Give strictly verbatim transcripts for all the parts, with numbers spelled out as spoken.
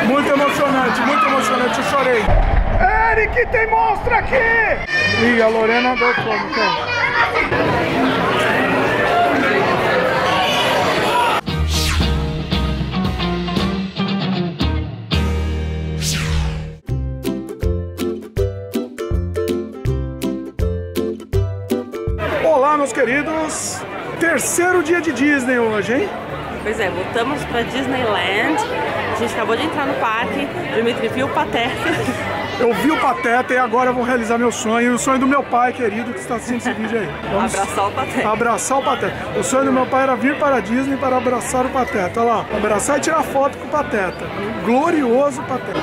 Muito emocionante, muito emocionante, eu chorei. Eric, tem monstro aqui! Ih, a Lorena deu fome, cara. Olá, meus queridos. Terceiro dia de Disney hoje, hein? Pois é, voltamos pra Disneyland. A gente acabou de entrar no parque, Dimitri viu o Pateta. Eu vi o Pateta e agora eu vou realizar meu sonho. E o sonho do meu pai, querido, que está assistindo esse vídeo aí. Vamos abraçar o Pateta. Abraçar o Pateta. O sonho do meu pai era vir para a Disney para abraçar o Pateta. Olha lá, abraçar e tirar foto com o Pateta. O glorioso Pateta.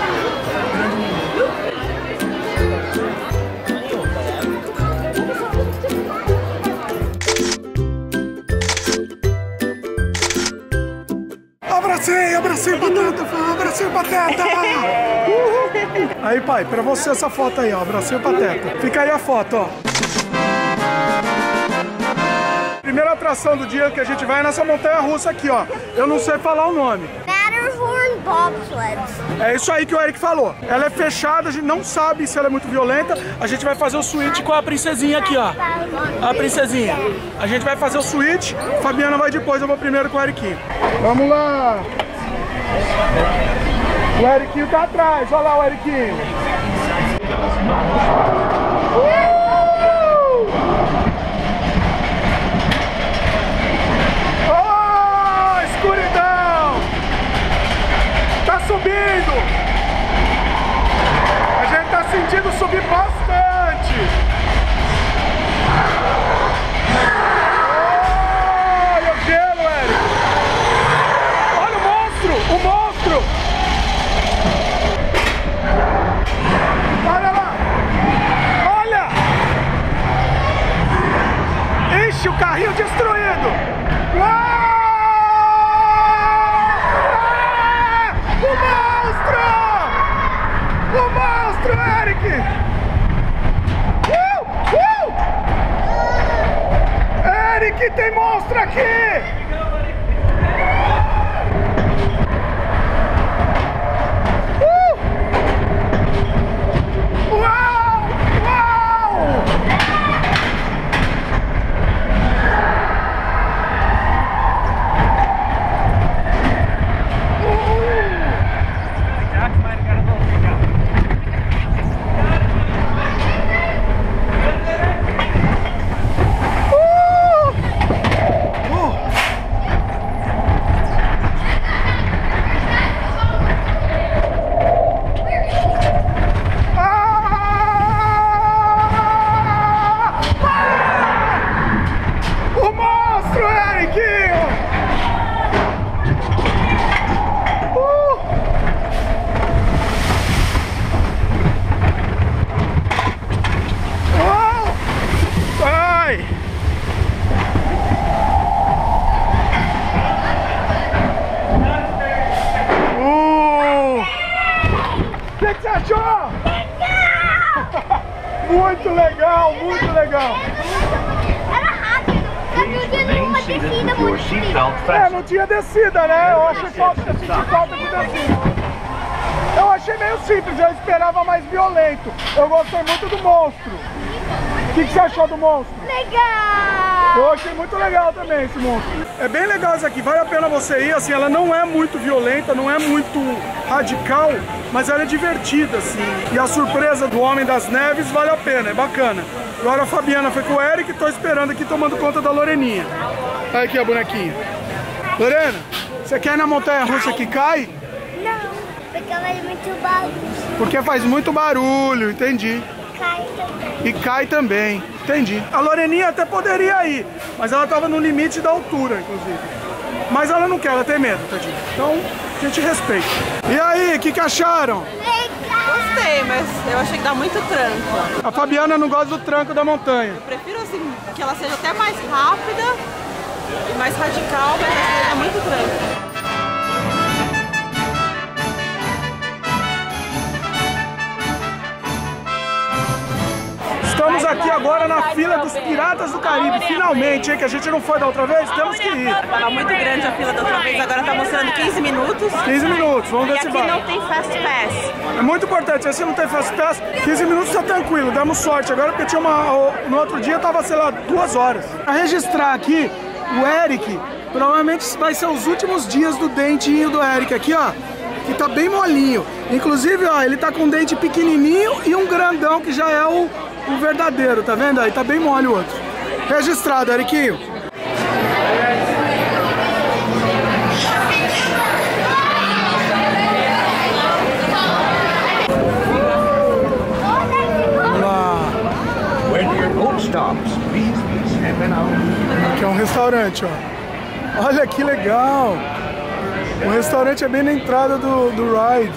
Abracei, abracei o Pateta, abracei o Pateta! Uhul. Aí, pai, pra você essa foto aí, ó, abracei o Pateta. Fica aí a foto, ó. Primeira atração do dia que a gente vai é nessa montanha-russa aqui, ó. Eu não sei falar o nome. Matterhorn Bobsleds. É isso aí que o Eric falou. Ela é fechada, a gente não sabe se ela é muito violenta. A gente vai fazer o switch com a princesinha aqui, ó. A princesinha. A gente vai fazer o switch. Fabiana vai depois, eu vou primeiro com o Eriquinho. Vamos lá. O Eriquinho tá atrás. Olha lá o Eriquinho. Uh! Oh, escuridão! Tá subindo! A gente tá sentindo subir bastante! Olha o gelo, Eric! Olha o monstro! O monstro! Olha lá! Olha! Ixi, o carrinho destruído! Uau! O monstro! O monstro, Eric! Uh! Uh! Eric, tem monstro aqui! Uh! Uau! Uau! O que você achou? Muito legal, muito legal. Era rápido, só que tinha uma descida muito difícil. É, não tinha descida, né? Eu achei falta, eu senti falta de descida. Eu achei meio simples, eu esperava mais violento. Eu gostei muito do monstro. O que, que você achou do monstro? Legal! Eu achei muito legal também esse monstro. É bem legal isso aqui, vale a pena você ir, assim, ela não é muito violenta, não é muito radical, mas ela é divertida, assim. E a surpresa do Homem das Neves vale a pena, é bacana. Agora a Fabiana foi com o Eric, tô esperando aqui tomando conta da Loreninha. Olha aqui a bonequinha. Lorena, você quer ir na montanha-russa que cai? Não, porque faz muito barulho. Porque faz muito barulho, entendi. Cai também. E cai também, entendi. A Loreninha até poderia ir, mas ela tava no limite da altura, inclusive. Mas ela não quer, ela tem medo, tadinha. Então, a gente respeita. E aí, o que, que acharam? Gostei, mas eu achei que dá muito tranco. A Fabiana não gosta do tranco da montanha. Eu prefiro assim, que ela seja até mais rápida e mais radical, mas assim, dá muito tranco. Estamos aqui agora na fila dos Piratas do Caribe. Finalmente, hein, que a gente não foi da outra vez, temos que ir. Tava muito grande a fila da outra vez, agora tá mostrando quinze minutos. quinze minutos, vamos ver e se aqui vai. não tem Fast Pass. É muito importante, se não tem Fast Pass, quinze minutos tá tranquilo, damos sorte. Agora porque tinha uma... No outro dia tava, sei lá, duas horas. Pra registrar aqui, o Eric, provavelmente vai ser os últimos dias do dentinho do Eric aqui, ó. Que tá bem molinho. Inclusive, ó, ele tá com um dente pequenininho e um grandão que já é o, o verdadeiro, tá vendo? Aí tá bem mole o outro. Registrado, Eriquinho. Vamos lá. Aqui é um restaurante, ó. Olha que legal. O restaurante é bem na entrada do, do ride.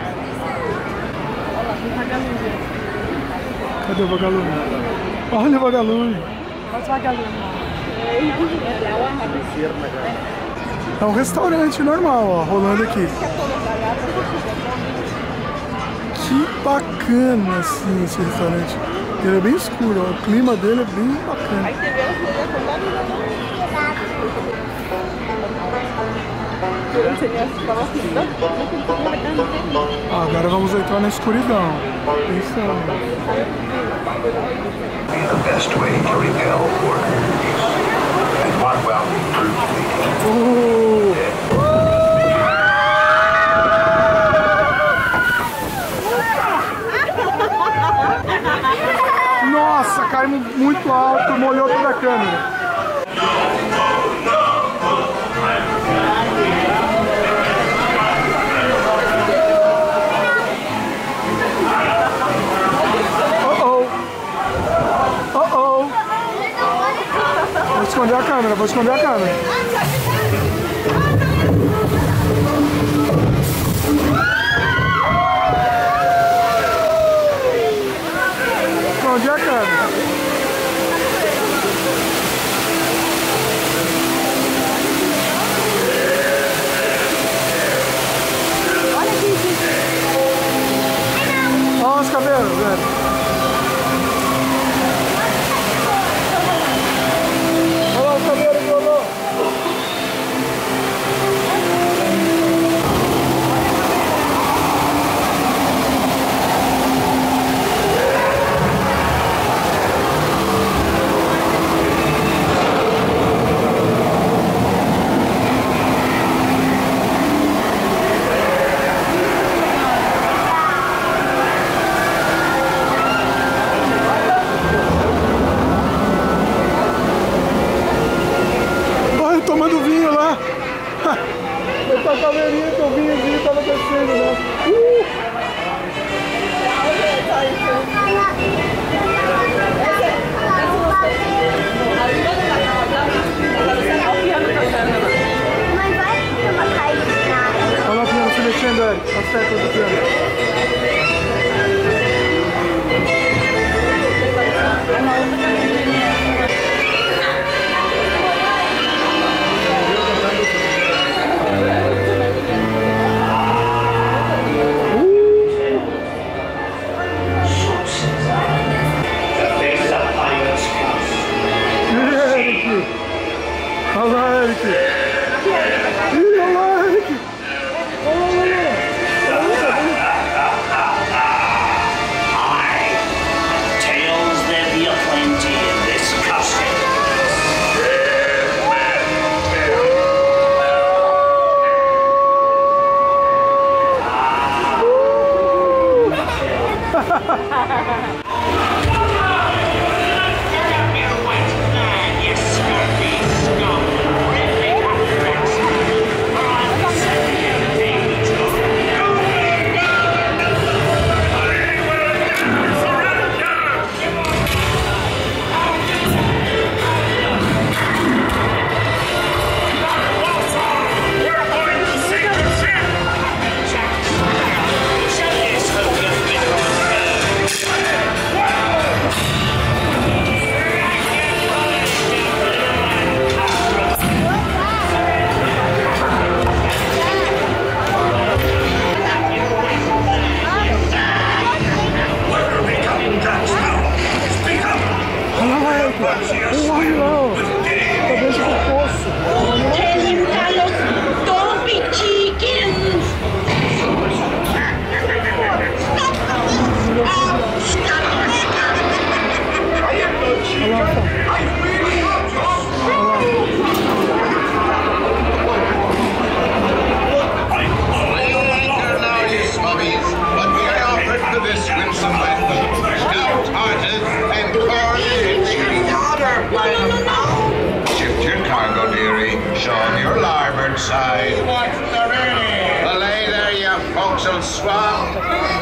Cadê o vagalume? Olha o vagalume. Olha o vagalume. É um restaurante normal, ó, rolando aqui. Que bacana, assim, esse restaurante. Ele é bem escuro, ó. O clima dele é bem bacana. Ah, agora vamos entrar na escuridão. Pensando. Nossa, caímos muito alto, molhou toda a câmera. Vou esconder a câmera, vou esconder a câmera. Escondi a câmera. Olha aqui, gente. Olha os cabelos, velho. Tomando vinho lá. Eu tô caveirinha que o vinhozinho tava descendo, né? Uh! Mas vai ter uma caída. Olha lá o piano se mexendo, Eric. As teclas do piano. Olha lá, Eric! Ih, olha lá, Eric! Olha lá, Tales there be aplenty in this castle. dogs on swamp.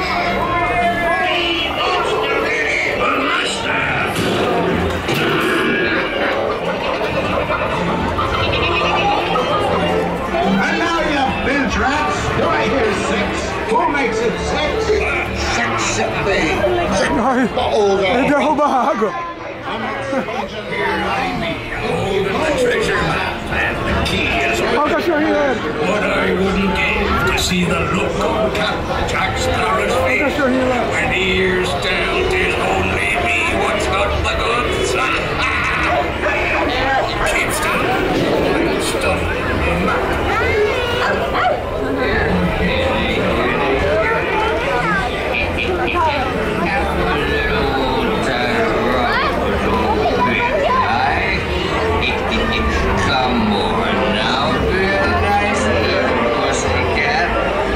And now you binge rats. Do I hear six? Who makes it six? Six, six, babe. Ai, ele derruba a água. Olha o cachorrinho, Eric. What I wouldn't give to see the look on Captain Jack Sparrow's face when he hears down there's only me what's got the goods. Keep still. I'm stuffing. Come on now, real nice little pussycat.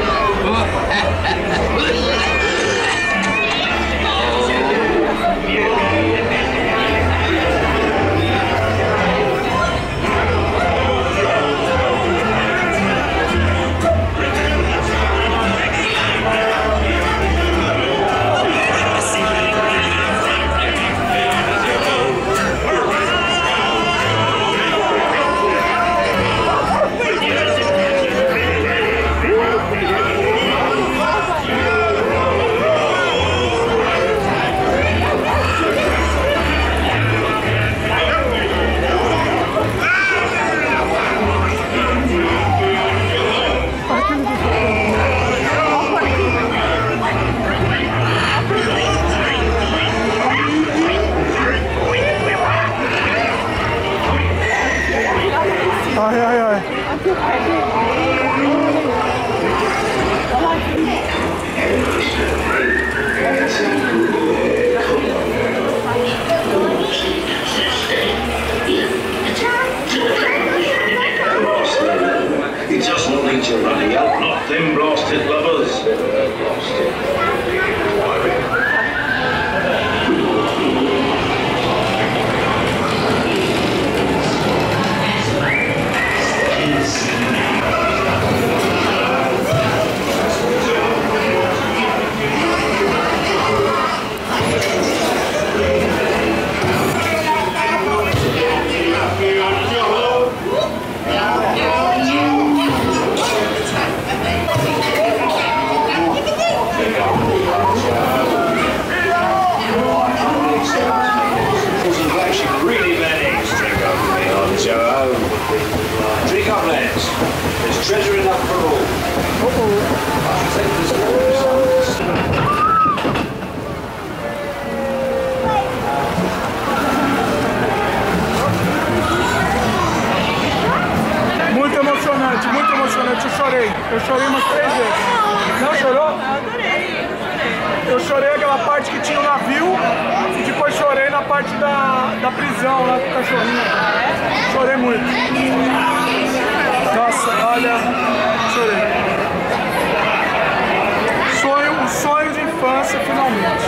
Ai, ai, ai. He doesn't need to run out, not them blasted lovers. Drink up, lads. There's treasure enough for all. Muito emocionante, muito emocionante. Eu chorei. Eu chorei umas três vezes. Não chorou? Eu adorei, eu chorei. Eu chorei aquela parte que tinha o navio e depois chorei na parte da, da prisão lá com o cachorrinho. Chorei muito. Nossa, olha, chorei. Sonho, um sonho de infância, finalmente.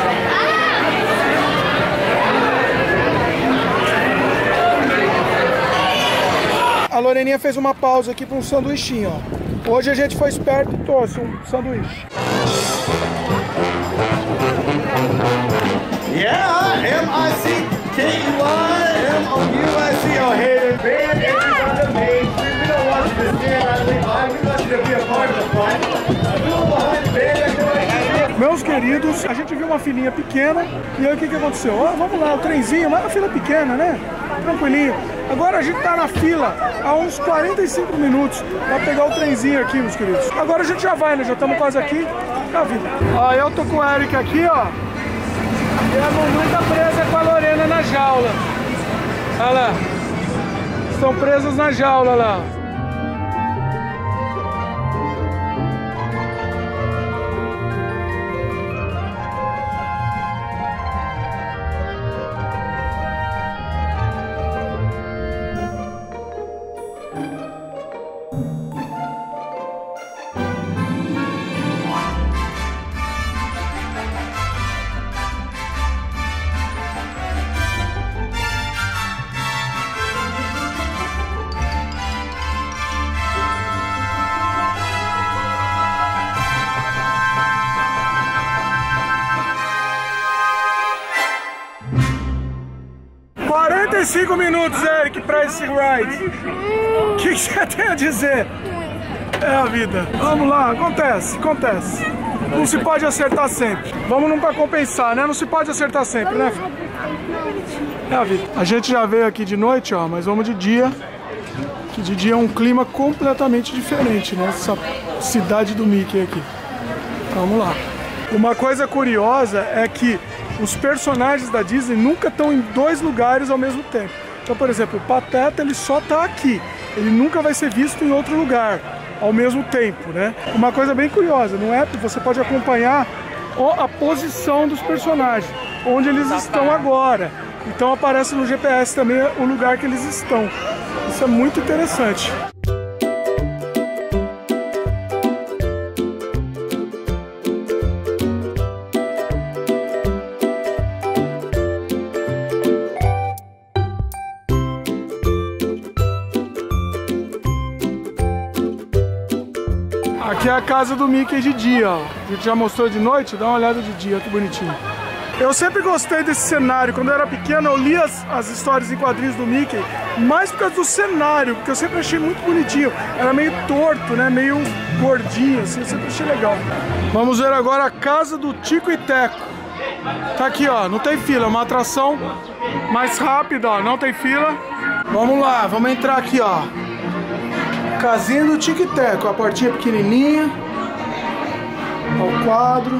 A Loreninha fez uma pausa aqui para um sanduichinho, ó. Hoje a gente foi esperto e trouxe um sanduíche. Yeah, M I C K E Y, M O U I C, oh haters, man, everyone the main. We don't want you to stand idly by, we want you to be a part of the fun. People behind the band, Meus queridos, a gente viu uma filinha pequena e aí o que que aconteceu? Ó, vamos lá, o trenzinho, mas a fila pequena, né? Tranquilinho. Agora a gente tá na fila há uns quarenta e cinco minutos pra pegar o trenzinho aqui, meus queridos. Agora a gente já vai, né? Já estamos quase aqui. Tá vindo. Ó, eu tô com o Eric aqui, ó. E a mamãe tá presa com a Lorena na jaula. Olha lá. Estão presos na jaula lá. e cinco minutos, Eric, pra esse ride. O que, que você tem a dizer? É a vida. Vamos lá, acontece, acontece. Não se pode acertar sempre. Vamos num pra compensar, né? Não se pode acertar sempre, né? É a vida. A gente já veio aqui de noite, ó, mas vamos de dia. Que de dia é um clima completamente diferente, né? Essa cidade do Mickey aqui. Vamos lá. Uma coisa curiosa é que os personagens da Disney nunca estão em dois lugares ao mesmo tempo. Então, por exemplo, o Pateta, ele só tá aqui. Ele nunca vai ser visto em outro lugar ao mesmo tempo, né? Uma coisa bem curiosa, no app você pode acompanhar a posição dos personagens, onde eles estão agora. Então aparece no G P S também o lugar que eles estão. Isso é muito interessante. Aqui é a casa do Mickey de dia, ó. A gente já mostrou de noite, dá uma olhada de dia, que bonitinho. Eu sempre gostei desse cenário. Quando eu era pequeno, eu lia as, as histórias em quadrinhos do Mickey, mais por causa do cenário, porque eu sempre achei muito bonitinho. Era meio torto, né? Meio gordinho, assim, eu sempre achei legal. Vamos ver agora a casa do Tico e Teco. Tá aqui, ó, não tem fila, é uma atração mais rápida, ó, não tem fila. Vamos lá, vamos entrar aqui, ó. Casinha do Tico e Teco, a portinha pequenininha. Ó, o quadro.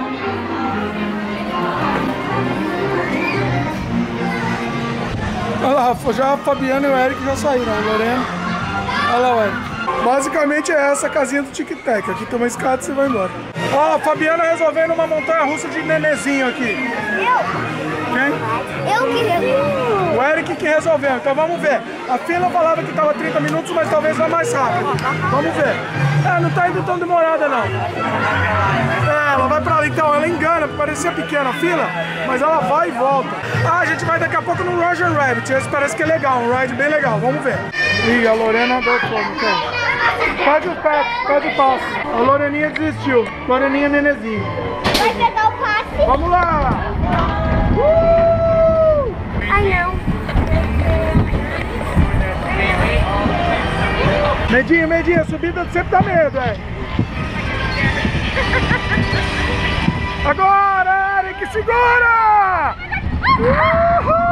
Olha lá, já a Fabiana e o Eric já saíram, a Lorena. Olha lá o Eric. Basicamente é essa a casinha do Tic Tac. Aqui tem uma escada e você vai embora. Ó, a Fabiana resolvendo uma montanha russa de nenezinho aqui. Eu? Quem? Eu que resolvi. O Eric que resolveu. Então vamos ver. A fila falava que tava trinta minutos, mas talvez vá mais rápido. Vamos ver. É, não tá indo tão demorada não. É, ela vai pra lá. Então, ela engana, parecia pequena a fila, mas ela vai e volta. Ah, a gente vai daqui a pouco no Roger Rabbit. Esse parece que é legal, um ride bem legal. Vamos ver. Ih, a Lorena deu fome, então. Pede o pé, pede o passo. A Loreninha desistiu. Loreninha nenezinho. Vai pegar o passe? Vamos lá! Uh! Ai, não. Medinho, medinho, a subida sempre dá medo, é. Agora, Eric, segura! Uhul!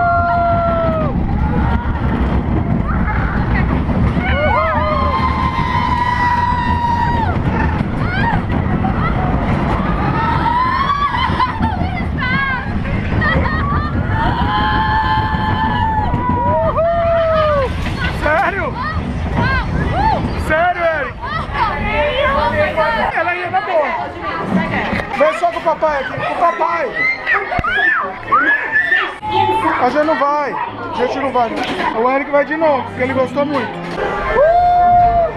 Sério? Sério, Eric? Ela ia na boa. Vem só com o papai aqui, com o papai. A gente não vai. A gente não vai, não. O Eric vai de novo, porque ele gostou muito. Uh!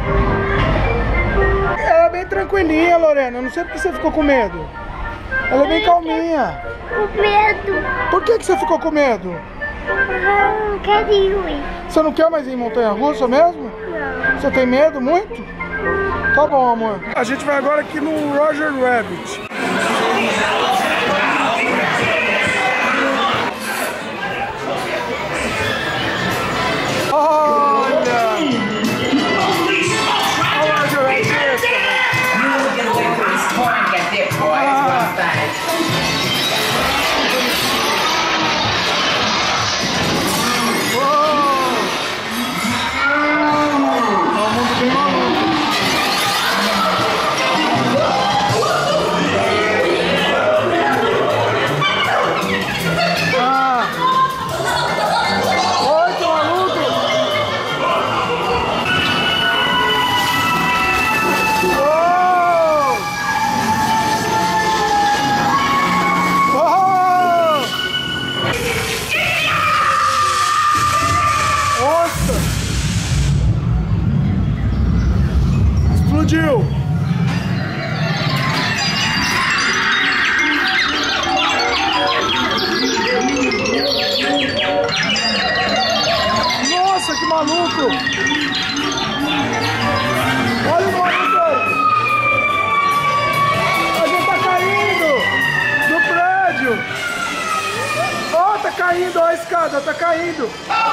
Ela é bem tranquilinha, Lorena. Eu não sei porque você ficou com medo. Ela é bem calminha. Com medo. Por que, que você ficou com medo? Eu não quero ir. Você não quer mais ir em montanha-russa mesmo? Não. Você tem medo muito? Tá bom, amor. A gente vai agora aqui no Roger Rabbit. Olha! Olha o Roger Rabbit. escada, tá caindo.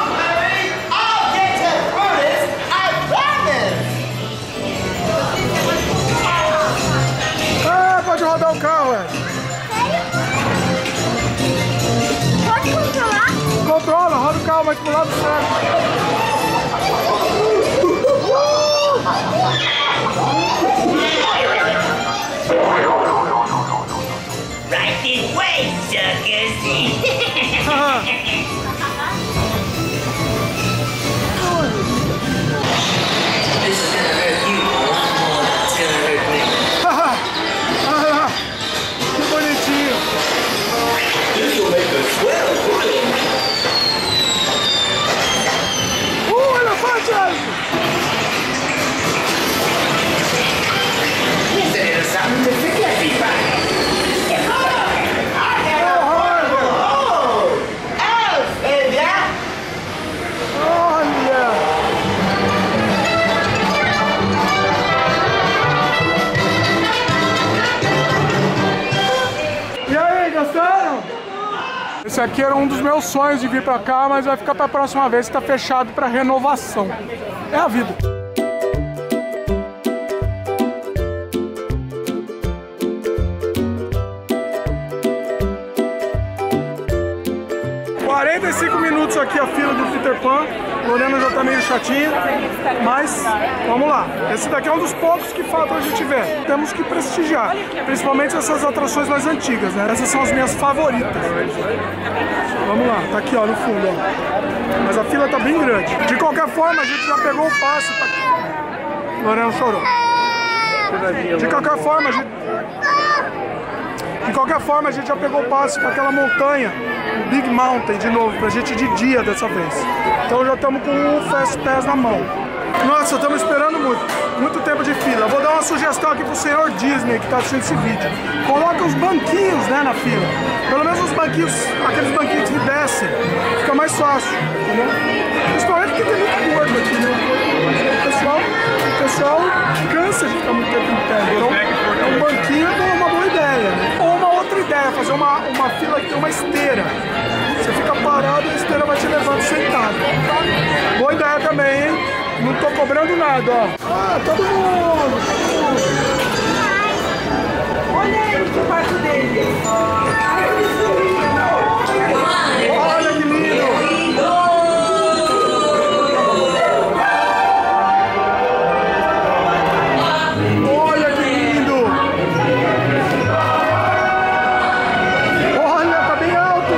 Ah, pode rodar o carro, é. Pode controlar? Controla, roda o carro, vai pro lado certo. Right this way, suckers. This is gonna hurt you a lot more than it's gonna hurt me. Olha lá, que bonitinho. This will make a swell pudding. Uh, elefante, Alisson. There's something to forget, everybody. Esse aqui era um dos meus sonhos de vir pra cá, mas vai ficar pra próxima vez, que tá fechado pra renovação. É a vida. quarenta e cinco minutos aqui a fila do Peter Pan. Lorena já tá meio chatinha, mas vamos lá. Esse daqui é um dos poucos que falta a gente ver. Temos que prestigiar, principalmente essas atrações mais antigas, né? Essas são as minhas favoritas. Vamos lá, tá aqui ó, no fundo, ó. Mas a fila tá bem grande. De qualquer forma, a gente já pegou o passe pra... Lorena chorou. De qualquer forma, a gente... De qualquer forma, a gente já pegou o passe para aquela montanha, o Big Mountain, de novo, pra gente ir de dia dessa vez. Então já estamos com o Fast Pass na mão. Nossa, estamos esperando muito, muito tempo de fila. Vou dar uma sugestão aqui pro senhor Disney que está assistindo esse vídeo. Coloca os banquinhos, né, na fila. Pelo menos os banquinhos, aqueles banquinhos que descem, fica mais fácil, entendeu? Principalmente porque tem muito gordo aqui, né? O pessoal, o pessoal cansa de ficar muito tempo em pé. Então, um banquinho é uma boa ideia, né? Ou uma outra ideia, fazer uma, uma fila que tem uma esteira. Você fica parado e a esteira vai te levando sentado. Boa ideia também, hein? Não tô cobrando nada, ó. Ah, todo mundo! Olha aí o quarto dele. Olha que lindo! Olha que lindo! Olha, tá bem alto!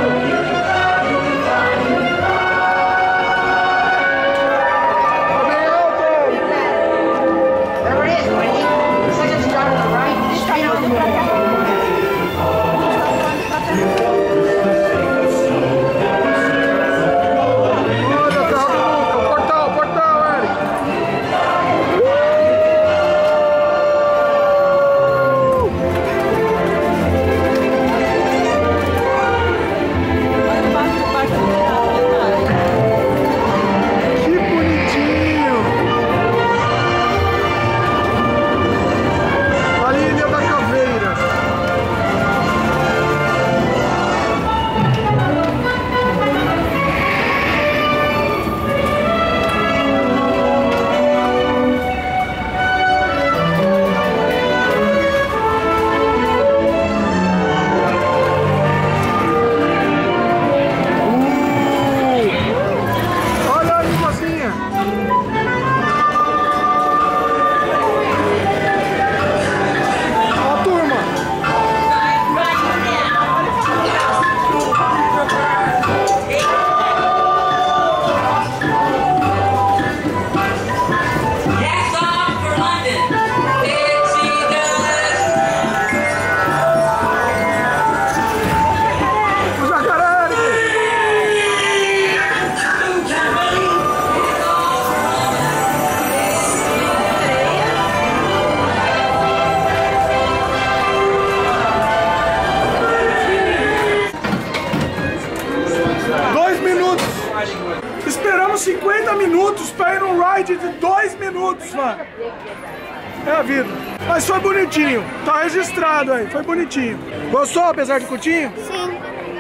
cinquenta minutos pra ir num ride de dois minutos, mano. É a vida. Mas foi bonitinho. Tá registrado aí. Foi bonitinho. Gostou, apesar de curtinho? Sim.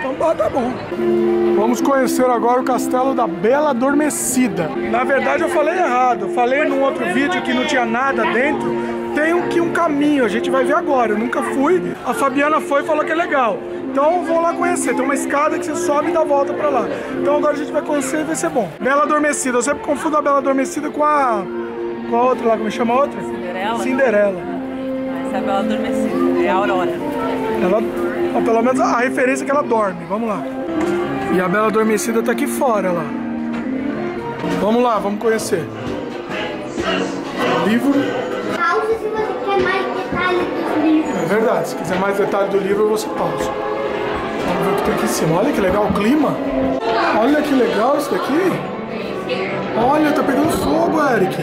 Então tá bom. Vamos conhecer agora o castelo da Bela Adormecida. Na verdade eu falei errado. Eu falei num outro vídeo que não tinha nada dentro. Tem um, que um caminho, a gente vai ver agora. Eu nunca fui. A Fabiana foi e falou que é legal. Então vou lá conhecer. Tem uma escada que você sobe e dá a volta pra lá. Então agora a gente vai conhecer e vai ser bom. Bela Adormecida. Eu sempre confundo a Bela Adormecida com a... Com a outra lá, como chama a outra? Cinderela. Cinderela. Essa é a Bela Adormecida. É a Aurora. Ela... Pelo menos a referência é que ela dorme. Vamos lá. E a Bela Adormecida tá aqui fora, lá. Vamos lá, vamos conhecer. Livro. Pausa se você quer mais detalhes dos livros. É verdade, se quiser mais detalhes do livro, você pausa. Vamos ver o que tem aqui em cima. Olha que legal o clima. Olha que legal isso daqui. Olha, tá pegando fogo, Eric.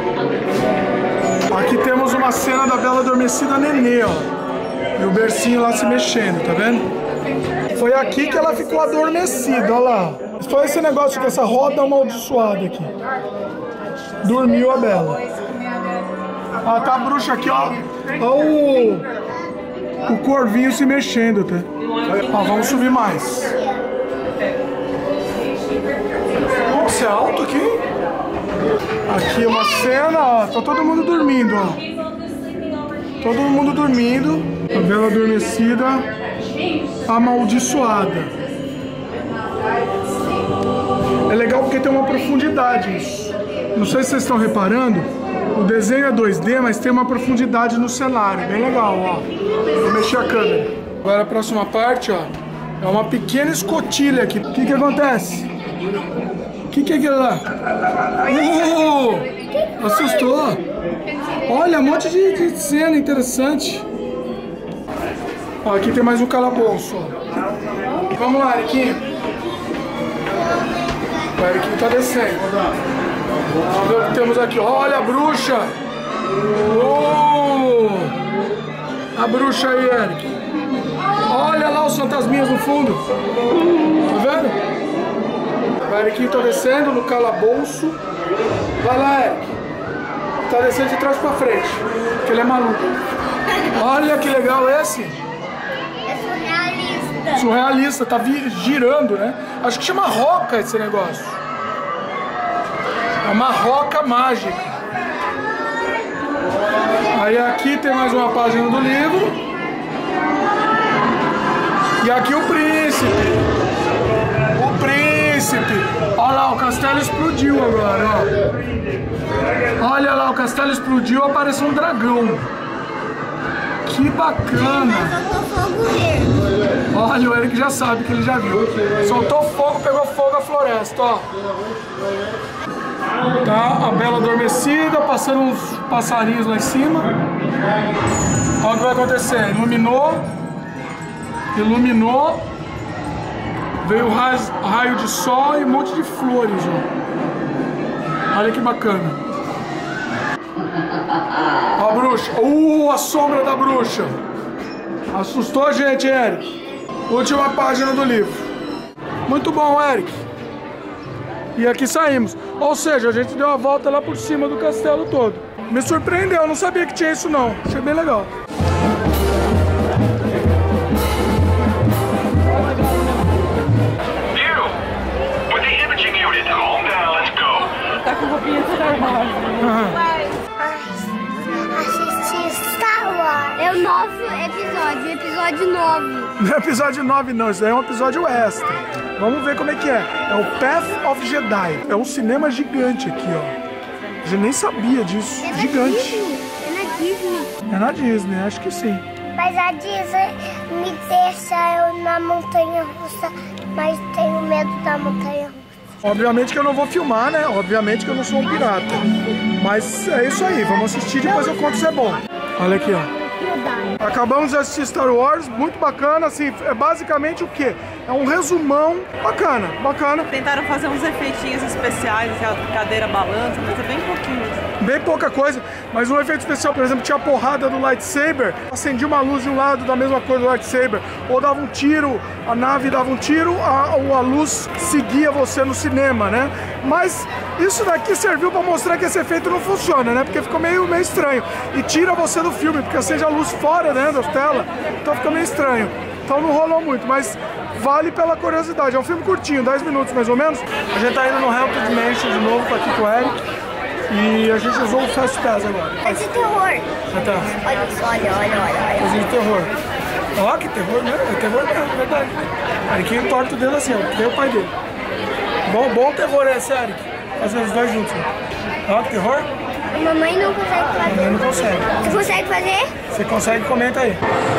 Aqui temos uma cena da Bela Adormecida nenê, ó. E o bercinho lá se mexendo, tá vendo? Foi aqui que ela ficou adormecida, olha lá. Foi esse negócio com essa roda amaldiçoada aqui. Dormiu a Bela. Ah, tá a bruxa aqui, ó. Olha o, o corvinho se mexendo, tá? Ó, vamos subir mais. Nossa, é alto aqui. Aqui uma cena, ó. Tá todo mundo dormindo, ó. Todo mundo dormindo. A Bela Adormecida amaldiçoada. É legal porque tem uma profundidade isso. Não sei se vocês estão reparando. O desenho é dois D, mas tem uma profundidade no cenário. Bem legal, ó. Vou mexer a câmera. Agora a próxima parte, ó. É uma pequena escotilha aqui. O que que acontece? O que que é aquilo lá? Uh, assustou. Olha, um monte de, de cena interessante. Ó, aqui tem mais um calabouço, ó. Vamos lá, Eriquinho. O Eriquinho tá descendo. Vamos ver o que temos aqui. Olha a bruxa. Oh, a bruxa aí, Eric. Olha lá os fantasminhas no fundo. Tá vendo? O Eriquinho tá descendo no calabouço. Vai lá, Eric. Tá descendo de trás pra frente, porque ele é maluco. Olha que legal esse. É surrealista. Surrealista, tá girando, né? Acho que chama roca esse negócio. É uma roca mágica. Aí aqui tem mais uma página do livro. E aqui o príncipe. O príncipe. Olha lá, o castelo explodiu agora, ó. Olha lá, o castelo explodiu, apareceu um dragão. Que bacana. Olha, o Eric já sabe que ele já viu. Soltou fogo, pegou fogo a floresta, ó. Tá, a Bela Adormecida, passando uns passarinhos lá em cima. Olha o que vai acontecer. Iluminou. Iluminou. Veio raio, raio de sol e um monte de flores, ó. Olha que bacana. Ó a bruxa. Uh, a sombra da bruxa. Assustou a gente, Eric. Última página do livro. Muito bom, Eric. E aqui saímos. Ou seja, a gente deu a volta lá por cima do castelo todo. Me surpreendeu, eu não sabia que tinha isso não. Achei bem legal. Tá com roupinha de Star Wars. Assistir Star Wars. É o novo episódio, episódio nove. Não é episódio nove não, isso aí é um episódio extra. Vamos ver como é que é. É o Path of Jedi. É um cinema gigante aqui, ó. A gente nem sabia disso. É na Gigante. Disney. É na Disney. É na Disney, acho que sim. Mas a Disney me deixa eu na montanha russa, mas tenho medo da montanha russa. Obviamente que eu não vou filmar, né? Obviamente que eu não sou um pirata. Mas é isso aí, vamos assistir, depois eu conto se é bom. Olha aqui, ó. Acabamos de assistir Star Wars, muito bacana, assim, é basicamente o quê? É um resumão bacana, bacana. Tentaram fazer uns efeitinhos especiais, assim, a cadeira balança, mas é bem pouquinho. Bem pouca coisa, mas um efeito especial, por exemplo, tinha a porrada do lightsaber, acendia uma luz de um lado da mesma cor do lightsaber, ou dava um tiro, a nave dava um tiro, a, ou a luz seguia você no cinema, né? Mas isso daqui serviu para mostrar que esse efeito não funciona, né? Porque ficou meio, meio estranho. E tira você do filme, porque acende a luz fora, né, da tela, então fica meio estranho. então não rolou muito, mas vale pela curiosidade. É um filme curtinho, dez minutos mais ou menos. A gente tá indo no Haunted Mansion de novo, tá aqui com o Eric. E a gente usou o Fast Pass agora. É de terror. Então, Olha isso, olha, olha, olha. coisa de terror. Ó, que terror, né? É terror mesmo, é verdade. Eric torta o dedo assim, ó, que nem o pai dele. Bom, bom terror esse, Eric. Fazer os dois juntos. Ó, que terror. A mamãe não consegue fazer. A mamãe não consegue. Você consegue fazer? Você consegue, comenta aí.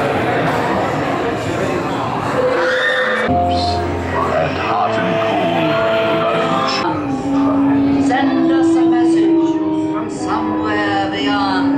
Send us a message from somewhere beyond.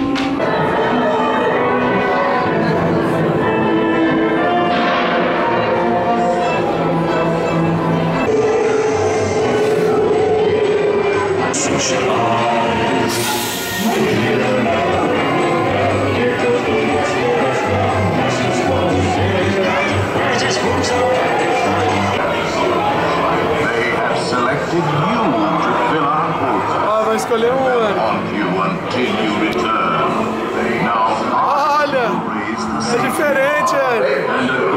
Escolher um ano. Olha, é diferente, Eric.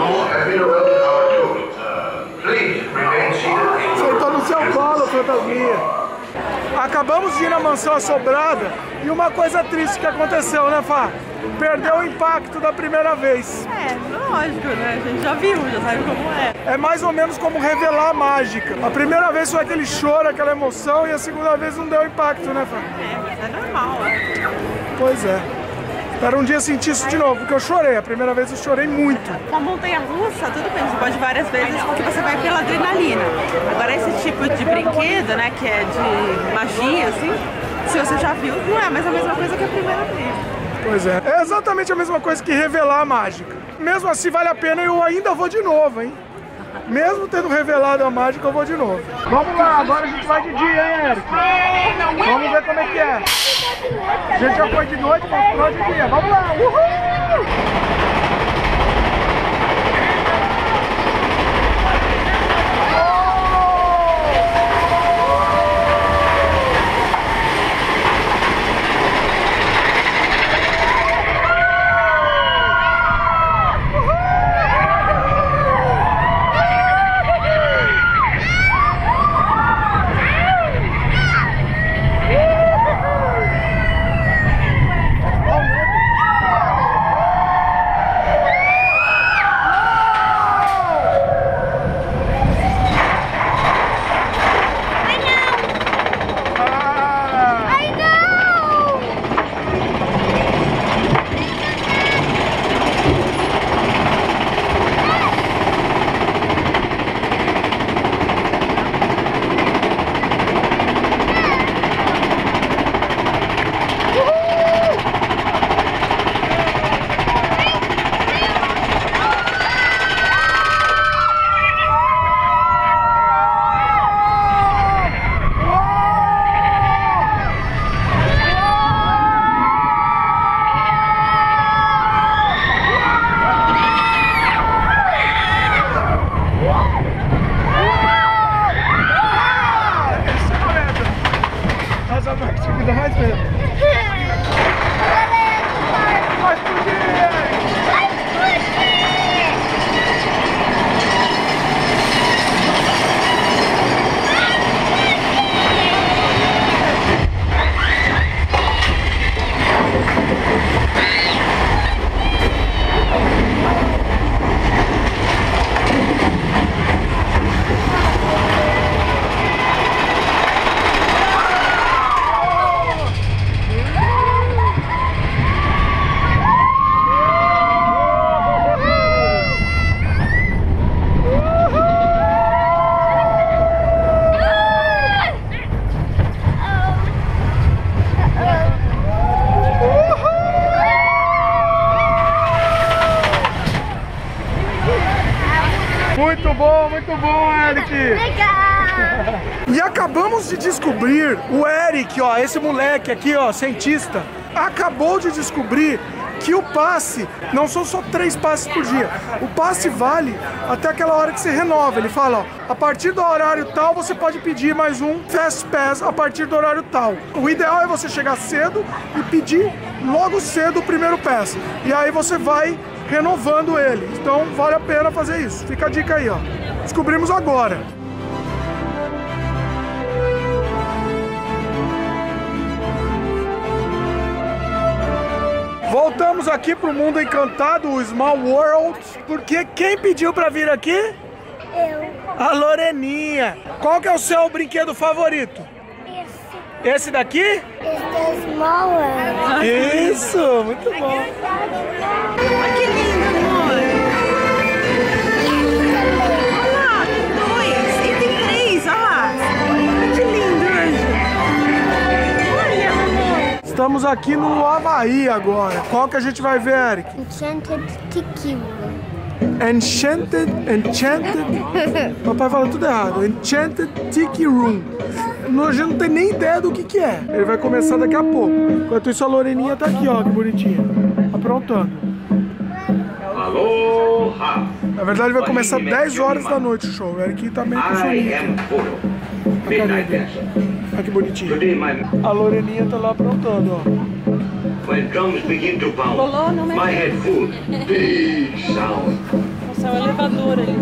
Sentou no seu colo, fantasminha. Acabamos de ir na mansão assombrada e uma coisa triste que aconteceu, né, Fá? Perdeu o impacto da primeira vez. É, lógico, né? A gente já viu, já sabe como é. É mais ou menos como revelar a mágica. A primeira vez foi aquele choro, aquela emoção, e a segunda vez não deu impacto, né, Fá? É, mas é normal, é. Pois é. Espero um dia sentir isso de novo, porque eu chorei. A primeira vez eu chorei muito. Uma montanha-russa, tudo bem, você pode ir várias vezes porque você vai pela adrenalina. Agora esse tipo de brinquedo, né, que é de magia, assim, se você já viu, não é mais a mesma coisa que a primeira vez. Pois é. É exatamente a mesma coisa que revelar a mágica. Mesmo assim, vale a pena e eu ainda vou de novo, hein? Mesmo tendo revelado a mágica, eu vou de novo. Vamos lá, agora a gente vai de dia, hein, Eric? Vamos ver como é que é. A gente já foi de noite, mostrou de dia. Vamos lá, uhul! Muito bom, muito bom, Eric! Legal! E acabamos de descobrir, o Eric, ó, esse moleque aqui, ó, cientista, acabou de descobrir que o passe não são só três passes por dia. O passe vale até aquela hora que você renova. Ele fala, ó, a partir do horário tal você pode pedir mais um Fast Pass a partir do horário tal. O ideal é você chegar cedo e pedir logo cedo o primeiro pass. E aí você vai renovando ele. Então vale a pena fazer isso. Fica a dica aí, ó. Descobrimos agora. Voltamos aqui pro mundo encantado, o Small World, porque quem pediu pra vir aqui? Eu. A Loreninha. Qual que é o seu brinquedo favorito? Esse. Esse daqui? Esse é Small World. Isso, muito bom. Olha que lindo, amor. Olha lá, tem dois. E tem três, olha lá. Olha que lindo, Anjo. Olha, amor. Estamos aqui no Havaí agora. Qual que a gente vai ver, Eric? Enchanted Tiki Room. Enchanted, Enchanted... Papai fala tudo errado. Enchanted Tiki Room. A gente não tem nem ideia do que que é. Ele vai começar daqui a pouco. Enquanto isso, a Loreninha tá aqui, ó, que bonitinha. Aprontando. Aloha! Na verdade, vai começar dez horas da noite o show. O Eric tá meio com soninho. Olha que bonitinho. A Loreninha tá lá aprontando, ó. When drums begin to pound, Rolou, não, né? my head full, big sound. Nossa, é o elevador ali.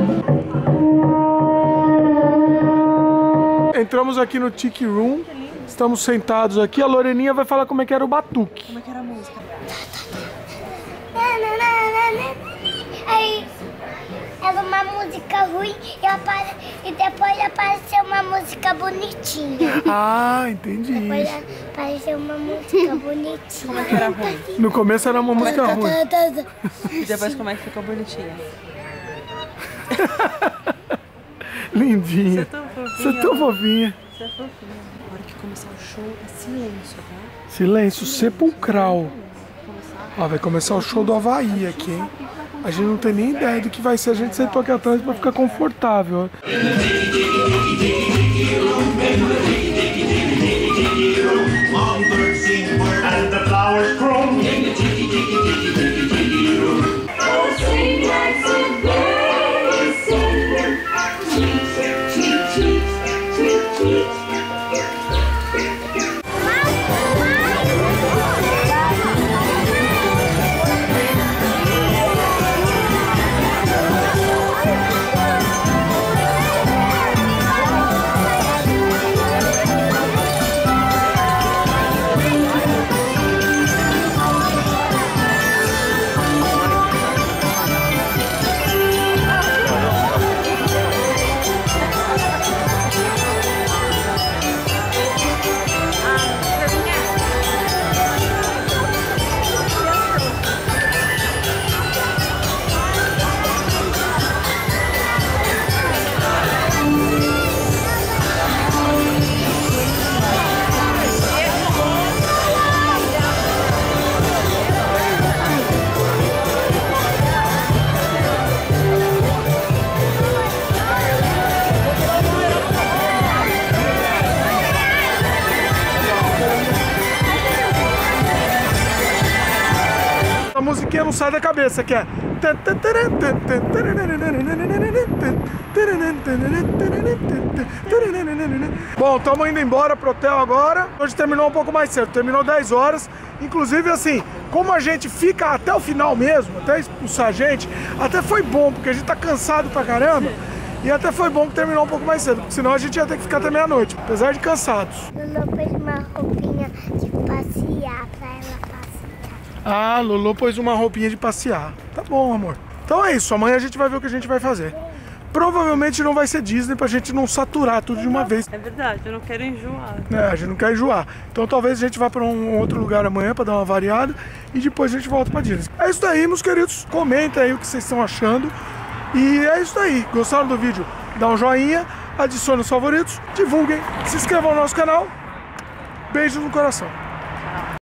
Entramos aqui no Tiki Room. Estamos sentados aqui. A Loreninha vai falar como é que era o batuque. Como é que era a música? Aí era uma música ruim e, apare... e depois apareceu uma música bonitinha. Ah, entendi. Depois apareceu uma música bonitinha. Como é que era ruim? No começo era uma música ruim. E depois como é que ficou bonitinha? Lindinha. Você é tão fofinha. Você é tão fofinha. Você é fofinha. Na hora que começar o show, é silêncio, tá? Silêncio sepulcral. Ó, vai começar o show do Havaí aqui, hein? A gente não tem nem ideia do que vai ser. A gente sentou aqui atrás pra ficar confortável. And the flowers grow. A musiquinha não sai da cabeça, que é... Bom, estamos indo embora pro hotel agora. Hoje terminou um pouco mais cedo, terminou dez horas. Inclusive, assim, como a gente fica até o final mesmo, até expulsar a gente, até foi bom, porque a gente tá cansado pra caramba. E até foi bom que terminou um pouco mais cedo, porque senão a gente ia ter que ficar até meia-noite, apesar de cansados. Lulu fez uma roupinha de passear pra ela passear. Ah, Lulu pôs uma roupinha de passear. Tá bom, amor. Então é isso, amanhã a gente vai ver o que a gente vai fazer. Provavelmente não vai ser Disney pra gente não saturar tudo de uma vez. É verdade, eu não quero enjoar. É, a gente não quer enjoar. Então talvez a gente vá pra um outro lugar amanhã pra dar uma variada e depois a gente volta pra Disney. É isso aí, meus queridos. Comenta aí o que vocês estão achando. E é isso aí. Gostaram do vídeo? Dá um joinha, adicione os favoritos, divulguem, se inscrevam no nosso canal. Beijo no coração.